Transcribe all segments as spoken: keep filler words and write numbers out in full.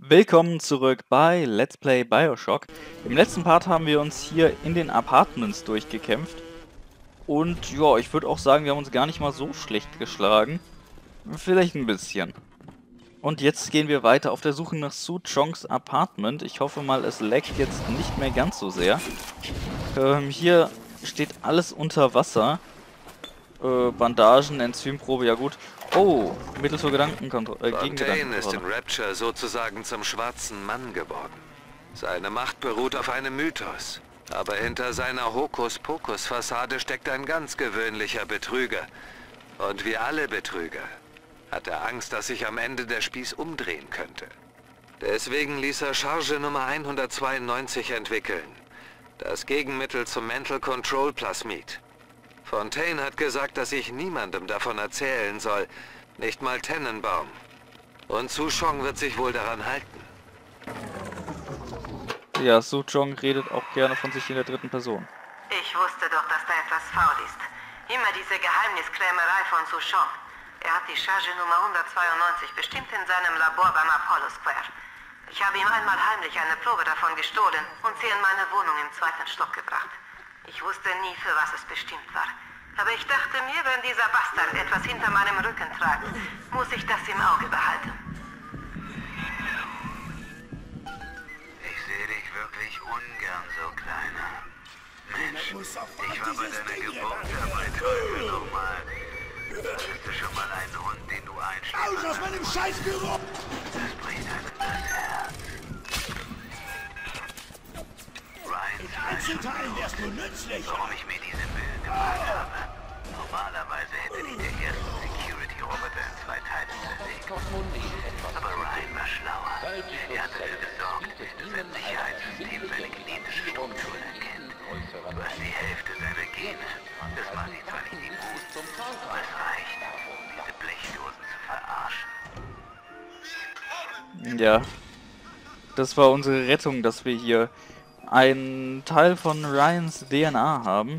Willkommen zurück bei Let's Play BioShock. Im letzten Part haben wir uns hier in den Apartments durchgekämpft. Und ja, ich würde auch sagen, wir haben uns gar nicht mal so schlecht geschlagen. Vielleicht ein bisschen. Und jetzt gehen wir weiter auf der Suche nach Su Chongs Apartment. Ich hoffe mal, es laggt jetzt nicht mehr ganz so sehr. Ähm, hier steht alles unter Wasser. Äh, Bandagen, Enzymprobe, ja gut. Oh, Mittel zur Gedankenkontrolle. Äh, Fontaine ist in Rapture sozusagen zum schwarzen Mann geworden. Seine Macht beruht auf einem Mythos. Aber hinter seiner Hokuspokus-Fassade steckt ein ganz gewöhnlicher Betrüger. Und wie alle Betrüger hat er Angst, dass sich am Ende der Spieß umdrehen könnte. Deswegen ließ er Charge Nummer hundertzweiundneunzig entwickeln. Das Gegenmittel zum Mental Control Plasmid. Fontaine hat gesagt, dass ich niemandem davon erzählen soll. Nicht mal Tennenbaum. Und Su Chong wird sich wohl daran halten. Ja, Su Chong redet auch gerne von sich in der dritten Person. Ich wusste doch, dass da etwas faul ist. Immer diese Geheimniskrämerei von Su Chong. Er hat die Charge Nummer hundertzweiundneunzig bestimmt in seinem Labor beim Apollo Square. Ich habe ihm einmal heimlich eine Probe davon gestohlen und sie in meine Wohnung im zweiten Stock gebracht. Ich wusste nie, für was es bestimmt war. Aber ich dachte mir, wenn dieser Bastard etwas hinter meinem Rücken treibt, muss ich das im Auge behalten. Ich sehe dich wirklich ungern so, Kleiner. Mensch, ich war bei deiner Geburt dabei, Teufel nochmal. Hattest du schon mal einen Hund, den du einschläfst? Aus meinem Scheißbüro! Das bricht einem das Herz. Einzelteilen wärst du nützlich. Warum ich mir diese Mühe gemacht habe. Normalerweise hätte dich der erste Security-Roboter in zwei Teile zerlegt. Aber Ryan war schlauer. Er hat dafür gesorgt, dass sein Sicherheitssystem seine genetische Strukturen erkennt. Du hast die Hälfte seiner Gene. Das macht dich zwar nicht immun, aber es reicht, um diese Blechdosen zu verarschen. Ja, das war unsere Rettung, dass wir hier einen Teil von Ryans D N A haben.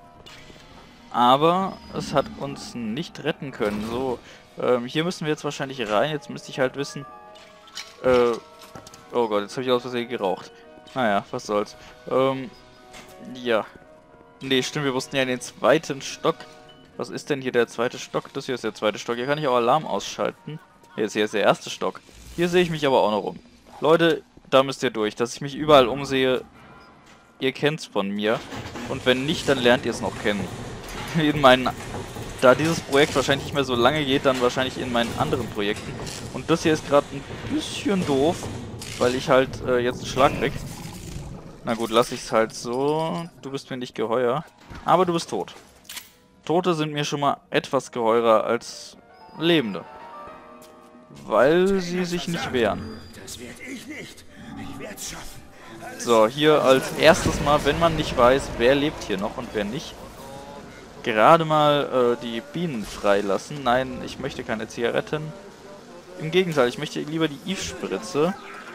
Aber es hat uns nicht retten können. So, ähm, hier müssen wir jetzt wahrscheinlich rein. Jetzt müsste ich halt wissen... Äh, oh Gott, jetzt habe ich aus Versehen geraucht. Naja, was soll's. Ähm, ja. Nee, stimmt, wir mussten ja in den zweiten Stock. Was ist denn hier der zweite Stock? Das hier ist der zweite Stock. Hier kann ich auch Alarm ausschalten. Hier ist, hier ist der erste Stock. Hier sehe ich mich aber auch noch rum. Leute, da müsst ihr durch. Dass ich mich überall umsehe, ihr kennt's von mir. Und wenn nicht, dann lernt ihr es noch kennen. In meinen, da dieses Projekt wahrscheinlich nicht mehr so lange geht, dann wahrscheinlich in meinen anderen Projekten. Und das hier ist gerade ein bisschen doof, weil ich halt äh, jetzt einen Schlag krieg. Na gut, lass ich's halt so. Du bist mir nicht geheuer. Aber du bist tot. Tote sind mir schon mal etwas geheurer als Lebende. Weil sie sich nicht wehren. Das werde ich nicht. Ich werde es schaffen. So, hier als erstes mal, wenn man nicht weiß, wer lebt hier noch und wer nicht, gerade mal äh, die Bienen freilassen. Nein, ich möchte keine Zigaretten. Im Gegenteil, ich möchte lieber die Eve-Spritze.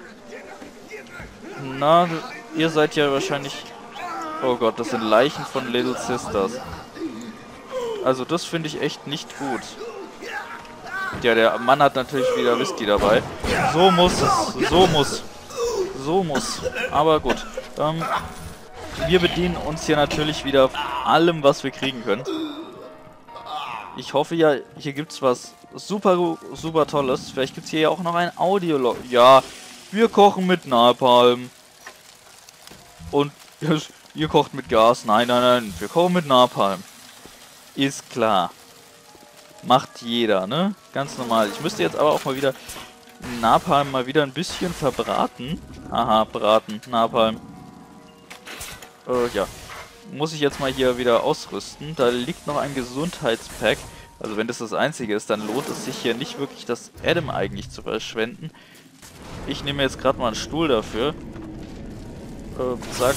Na, ihr seid ja wahrscheinlich... Oh Gott, das sind Leichen von Little Sisters. Also das finde ich echt nicht gut. Ja, der Mann hat natürlich wieder Whisky dabei. So muss es. So muss. So muss. Aber gut. Ähm, wir bedienen uns hier natürlich wieder allem, was wir kriegen können. Ich hoffe ja, hier gibt es was super, super Tolles. Vielleicht gibt es hier ja auch noch ein Audiolog. Ja, wir kochen mit Napalm. Und ihr kocht mit Gas. Nein, nein, nein. Wir kochen mit Napalm. Ist klar. Macht jeder, ne? Ganz normal. Ich müsste jetzt aber auch mal wieder Napalm mal wieder ein bisschen verbraten. Aha, braten, Napalm. Äh, ja. Muss ich jetzt mal hier wieder ausrüsten. Da liegt noch ein Gesundheitspack. Also wenn das das einzige ist, dann lohnt es sich hier nicht wirklich das Adam eigentlich zu verschwenden. Ich nehme jetzt gerade mal einen Stuhl dafür. Äh, zack.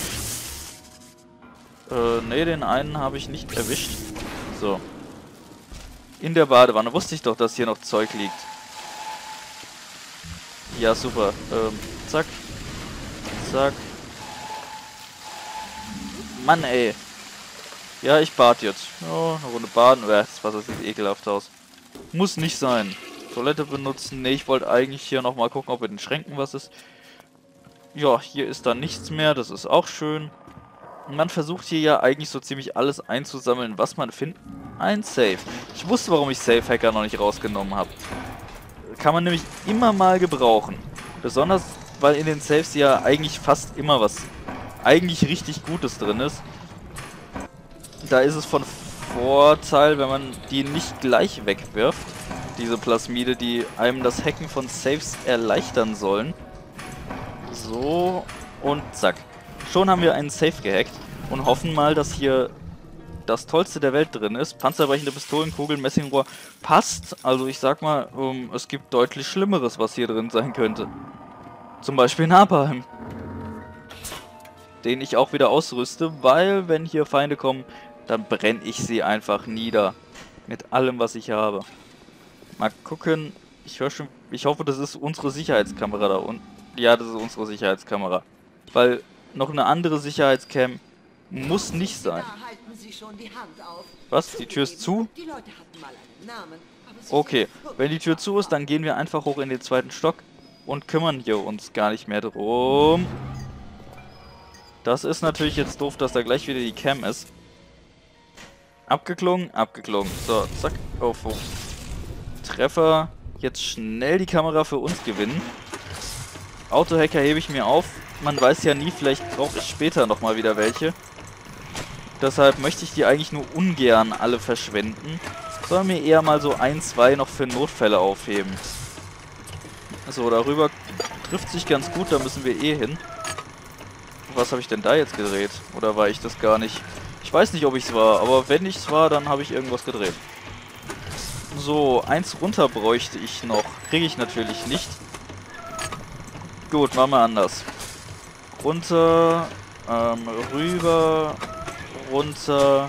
Äh, ne, den einen habe ich nicht erwischt. So. In der Badewanne. Wusste ich doch, dass hier noch Zeug liegt. Ja, super. Ähm, zack. Zack. Mann, ey. Ja, ich bad jetzt. Oh, eine Runde baden. Oh, das Wasser sieht ekelhaft aus. Muss nicht sein. Toilette benutzen. Ne, ich wollte eigentlich hier nochmal gucken, ob in den Schränken was ist. Ja, hier ist dann nichts mehr. Das ist auch schön. Man versucht hier ja eigentlich so ziemlich alles einzusammeln, was man findet. Ein Safe. Ich wusste, warum ich Safe Hacker noch nicht rausgenommen habe. Kann man nämlich immer mal gebrauchen. Besonders, weil in den Safes ja eigentlich fast immer was eigentlich richtig Gutes drin ist. Da ist es von Vorteil, wenn man die nicht gleich wegwirft. Diese Plasmide, die einem das Hacken von Safes erleichtern sollen. So, und zack. Schon haben wir einen Safe gehackt und hoffen mal, dass hier das Tollste der Welt drin ist. Panzerbrechende Pistolenkugel, Messingrohr passt. Also ich sag mal, um, es gibt deutlich Schlimmeres, was hier drin sein könnte. Zum Beispiel Napalm. Den ich auch wieder ausrüste, weil wenn hier Feinde kommen, dann brenne ich sie einfach nieder. Mit allem, was ich habe. Mal gucken. Ich höre schon. Ich hoffe, das ist unsere Sicherheitskamera da unten. Ja, das ist unsere Sicherheitskamera. Weil noch eine andere Sicherheitscam muss nicht sein. Was? Die Tür ist zu? Okay, wenn die Tür zu ist, dann gehen wir einfach hoch in den zweiten Stock und kümmern hier uns gar nicht mehr drum. Das ist natürlich jetzt doof, dass da gleich wieder die Cam ist. Abgeklungen, abgeklungen. So, zack, auf. Oh. Treffer. Jetzt schnell die Kamera für uns gewinnen. Autohacker hebe ich mir auf. Man weiß ja nie, vielleicht brauche ich später nochmal wieder welche. Deshalb möchte ich die eigentlich nur ungern alle verschwenden. Soll mir eher mal so ein, zwei noch für Notfälle aufheben. So, darüber trifft sich ganz gut, da müssen wir eh hin. Was habe ich denn da jetzt gedreht? Oder war ich das gar nicht? Ich weiß nicht, ob ich es war, aber wenn ich es war, dann habe ich irgendwas gedreht. So, eins runter bräuchte ich noch. Kriege ich natürlich nicht. Gut, machen wir anders. Runter, ähm, rüber, runter,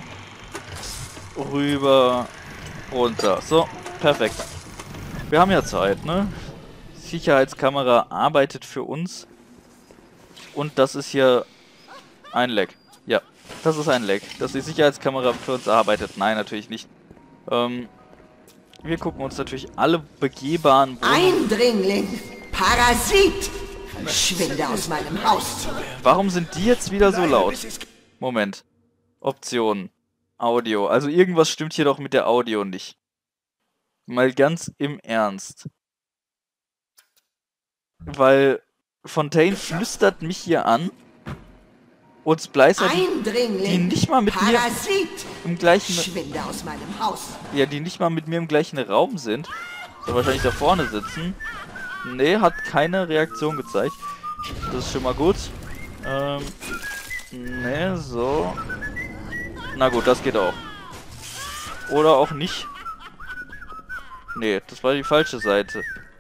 rüber, runter. So, perfekt. Wir haben ja Zeit, ne? Sicherheitskamera arbeitet für uns. Und das ist hier ein Leck. Ja, das ist ein Leck. Dass die Sicherheitskamera für uns arbeitet. Nein, natürlich nicht. Ähm, wir gucken uns natürlich alle begehbaren Wohnungen. Eindringling! Parasit! Verschwinde aus meinem Haus! Warum sind die jetzt wieder so laut? Moment. Optionen. Audio. Also irgendwas stimmt hier doch mit der Audio nicht. Mal ganz im Ernst. Weil Fontaine flüstert mich hier an. Und Splicer, die, die nicht mal mit mir im gleichen... Verschwinde aus meinem Haus! Ja, die nicht mal mit mir im gleichen Raum sind. Soll wahrscheinlich da vorne sitzen. Nee, hat keine Reaktion gezeigt. Das ist schon mal gut. Ähm, nee, so. Na gut, das geht auch. Oder auch nicht. Nee, das war die falsche Seite.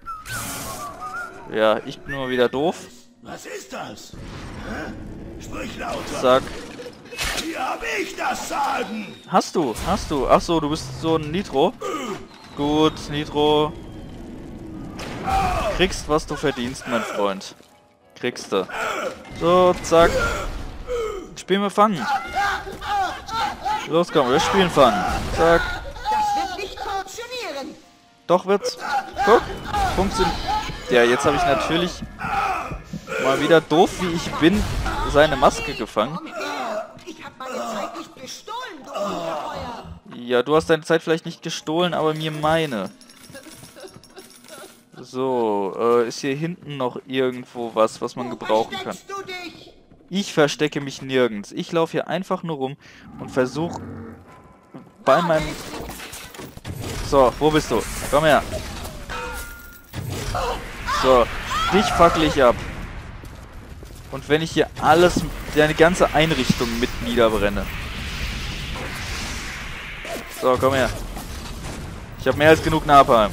Ja, ich bin nur wieder doof. Was ist das? Hä? Sprich lauter. Zack. Hier habe ich das Sagen. Hast du, hast du. Ach so, du bist so ein Nitro. Gut, Nitro. Kriegst, was du verdienst, mein Freund. Kriegst du. So, zack. Spielen wir Fangen. Los, komm, wir spielen Fangen. Zack. Das wird nicht funktionieren! Doch wird's. Guck. Funktioniert. Ja, jetzt habe ich natürlich mal wieder doof, wie ich bin, seine Maske gefangen. Ich habe meine Zeit nicht gestohlen, du Ungeheuer! Ja, du hast deine Zeit vielleicht nicht gestohlen, aber mir meine. So, äh, ist hier hinten noch irgendwo was, was man gebrauchen kann? Du dich? Ich verstecke mich nirgends. Ich laufe hier einfach nur rum und versuche bei meinem... So, wo bist du? Komm her. So, dich fackel ich ab. Und wenn ich hier alles, deine ganze Einrichtung mit niederbrenne. So, komm her. Ich habe mehr als genug Napalm.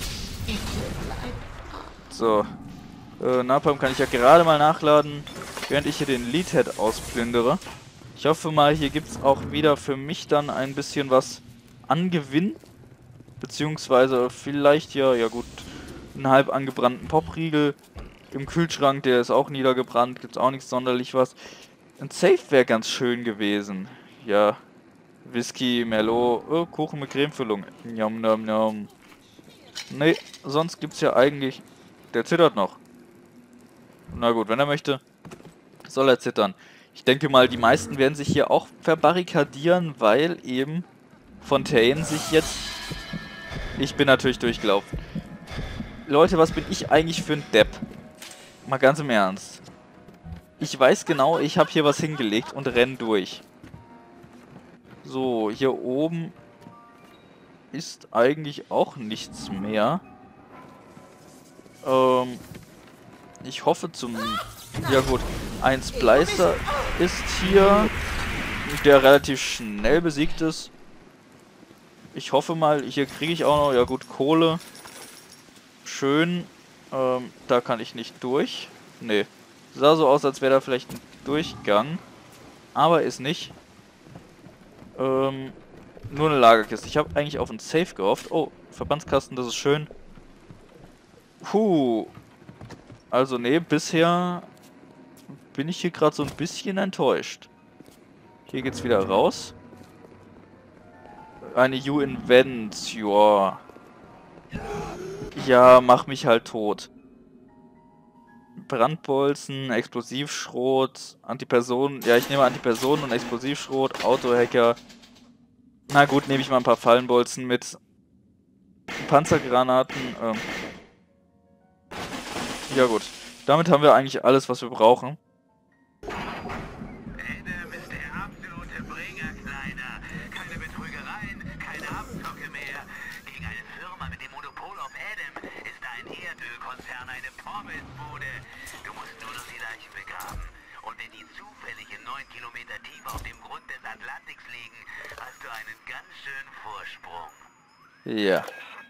So. Äh, Napalm kann ich ja gerade mal nachladen, während ich hier den Leadhead ausplündere. Ich hoffe mal, hier gibt es auch wieder für mich dann ein bisschen was an Gewinn. Beziehungsweise vielleicht ja, ja gut, einen halb angebrannten Popriegel. Im Kühlschrank, der ist auch niedergebrannt, gibt es auch nichts sonderlich was. Ein Safe wäre ganz schön gewesen. Ja, Whisky, Merlot, oh, Kuchen mit Cremefüllung. Njam, njam, njam. Nee, sonst gibt's ja eigentlich... Der zittert noch. Na gut, wenn er möchte, soll er zittern. Ich denke mal, die meisten werden sich hier auch verbarrikadieren, weil eben Fontaine sich jetzt... Ich bin natürlich durchgelaufen. Leute, was bin ich eigentlich für ein Depp? Mal ganz im Ernst. Ich weiß genau, ich habe hier was hingelegt und renn durch. So, hier oben ist eigentlich auch nichts mehr. Ähm, ich hoffe zum... Ja gut, ein Splicer ist hier, der relativ schnell besiegt ist. Ich hoffe mal, hier kriege ich auch noch, ja gut, Kohle. Schön. Ähm, da kann ich nicht durch. Nee. Sah so aus, als wäre da vielleicht ein Durchgang. Aber ist nicht. Ähm, nur eine Lagerkiste. Ich habe eigentlich auf einen Safe gehofft. Oh, Verbandskasten, das ist schön. Puh. Also nee, bisher bin ich hier gerade so ein bisschen enttäuscht. Hier geht's wieder raus. Eine U-Invention. Ja, mach mich halt tot. Brandbolzen, Explosivschrot, Antipersonen. Ja, ich nehme Antipersonen und Explosivschrot, Autohacker. Na gut, nehme ich mal ein paar Fallenbolzen mit. Panzergranaten. Ähm. Ja gut. Damit haben wir eigentlich alles, was wir brauchen. Adam ist der absolute Bringer, Kleiner. Keine Betrügereien, keine Abzocke mehr. Gegen eine Firma mit dem Monopol auf Adam ist ein Erdölkonzern eine Pommesbude. Du musst nur noch die Leichen begraben. Und wenn die zufällig in neun Kilometer tief auf dem Grund des Atlantiks liegen, hast du einen ganz schönen Vorsprung. Ja.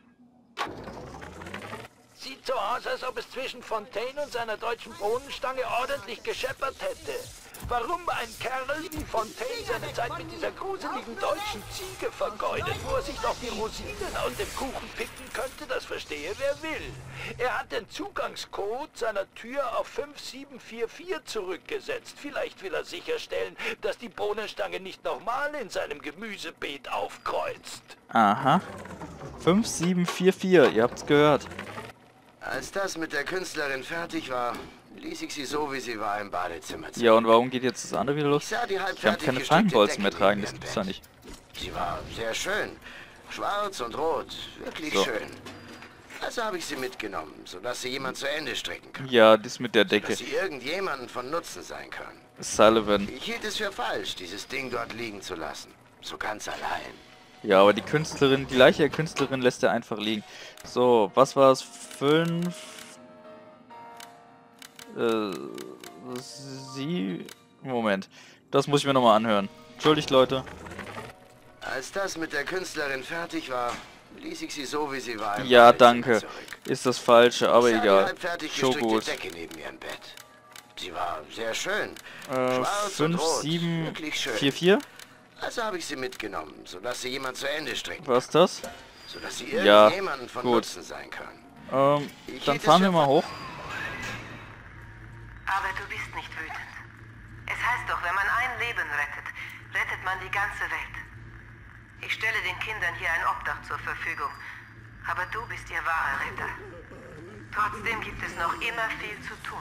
Sieht so aus, als ob es zwischen Fontaine und seiner deutschen Bohnenstange ordentlich gescheppert hätte. Warum ein Kerl wie Fontaine seine Zeit mit dieser gruseligen deutschen Ziege vergeudet, wo er sich doch die Rosinen aus dem Kuchen picken könnte, das verstehe wer will. Er hat den Zugangscode seiner Tür auf fünf sieben vier vier zurückgesetzt. Vielleicht will er sicherstellen, dass die Bohnenstange nicht nochmal in seinem Gemüsebeet aufkreuzt. Aha. fünf sieben vier vier, ihr habt's gehört. Als das mit der Künstlerin fertig war, ließ ich sie so, wie sie war, im Badezimmer. Ja, und warum geht jetzt das andere wieder los? Ich sah die Ich kann halbfertig keine gestickte Fallenbolzen mehr Decke tragen, neben das ihrem gibt's doch Bett. nicht. Sie war sehr schön. Schwarz und rot. Wirklich So. schön. Also habe ich sie mitgenommen, sodass sie jemand zu Ende stricken kann. Ja, das mit der Decke. Dass sie irgendjemanden von Nutzen sein kann. Sullivan. Ich hielt es für falsch, dieses Ding dort liegen zu lassen. So ganz allein. Ja, aber die Künstlerin, die Leiche der Künstlerin lässt er einfach liegen. So, was war es? Fünf... Äh... Sie... Moment. Das muss ich mir nochmal anhören. Entschuldigt, Leute. Als das mit der Künstlerin fertig war, ließ ich sie so, wie sie war, im Ja, Badezimmer danke. zurück. Ist das Falsche, aber Ich sah die egal. halbfertig Schon gestrickte gut. Decke neben ihrem Bett. Sie war sehr schön. Äh, Schwarz und fünf rot. sieben Wirklich schön. vier vier? Also habe ich sie mitgenommen, sodass sie jemand zu Ende stricken Was ist das? kann. Sodass sie Ja, irgendjemanden von gut. Nutzen sein kann. Ähm, Ich dann hielt es fahren für wir mal hoch. Aber du bist nicht wütend. Es heißt doch, wenn man ein Leben rettet, rettet man die ganze Welt. Ich stelle den Kindern hier ein Obdach zur Verfügung. Aber du bist ihr wahrer Retter. Trotzdem gibt es noch immer viel zu tun.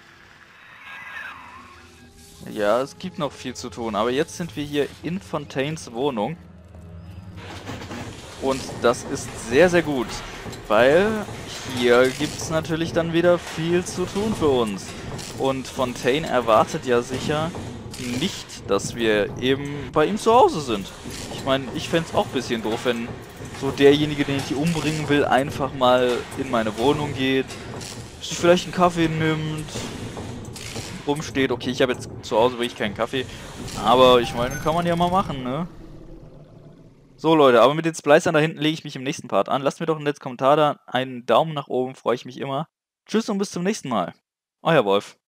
Ja, es gibt noch viel zu tun, aber jetzt sind wir hier in Fontaines Wohnung. Und das ist sehr, sehr gut, weil hier gibt es natürlich dann wieder viel zu tun für uns. Und Fontaine erwartet ja sicher nicht, dass wir eben bei ihm zu Hause sind. Ich meine, ich fände es auch ein bisschen doof, wenn so derjenige, den ich hier umbringen will, einfach mal in meine Wohnung geht, sich vielleicht einen Kaffee nimmt, rumsteht. Okay, ich habe jetzt zu Hause wirklich keinen Kaffee, aber ich meine, kann man ja mal machen, ne? So Leute, aber mit den Splicern da hinten lege ich mich im nächsten Part an. Lasst mir doch einen netten Kommentar da, einen Daumen nach oben, freue ich mich immer. Tschüss und bis zum nächsten Mal. Euer Wolf.